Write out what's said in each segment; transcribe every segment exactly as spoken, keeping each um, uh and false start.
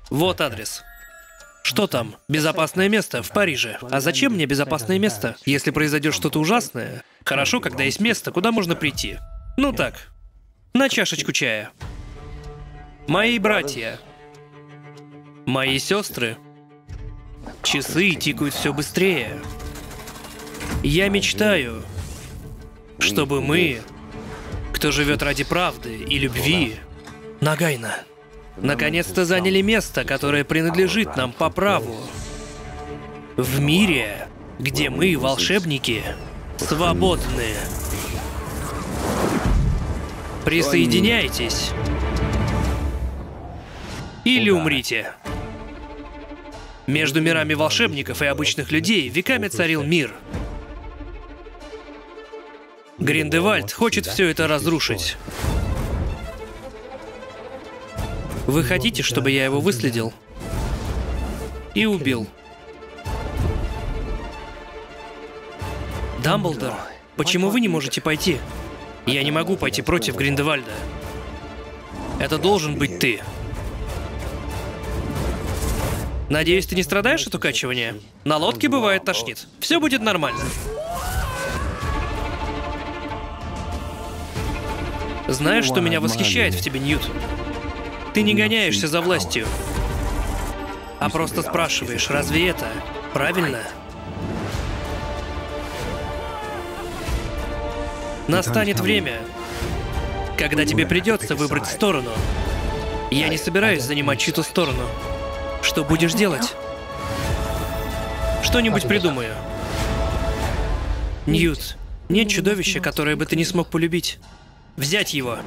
Вот адрес. Что там? Безопасное место в Париже. А зачем мне безопасное место? Если произойдет что-то ужасное, хорошо, когда есть место, куда можно прийти. Ну так, на чашечку чая. Мои братья, мои сестры. Часы тикают все быстрее. Я мечтаю, чтобы мы, кто живет ради правды и любви, Нагайна, наконец-то заняли место, которое принадлежит нам по праву. В мире, где мы, волшебники, свободны. Присоединяйтесь. Или умрите. Между мирами волшебников и обычных людей веками царил мир. Гриндевальд хочет все это разрушить. Вы хотите, чтобы я его выследил и убил? Дамблдор, почему вы не можете пойти? Я не могу пойти против Гриндевальда. Это должен быть ты. Надеюсь, ты не страдаешь от укачивания? На лодке бывает тошнит. Все будет нормально. Знаешь, что меня восхищает в тебе, Ньют? Ты не гоняешься за властью, а просто спрашиваешь, разве это правильно? Настанет время, когда тебе придется выбрать сторону. Я не собираюсь занимать чью-то сторону. Что будешь делать? Что-нибудь придумаю. Ньют, нет чудовища, которое бы ты не смог полюбить. Взять его.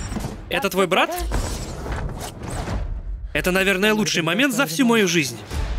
Это твой брат? Это, наверное, лучший момент за всю мою жизнь.